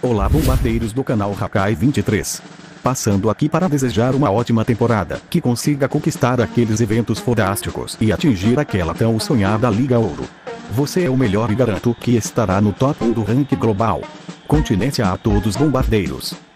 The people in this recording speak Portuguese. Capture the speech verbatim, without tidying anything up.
Olá, bombardeiros do canal Hakai vinte e três. Passando aqui para desejar uma ótima temporada, que consiga conquistar aqueles eventos fodásticos e atingir aquela tão sonhada Liga Ouro. Você é o melhor e garanto que estará no top um do ranking global. Continência a todos, bombardeiros.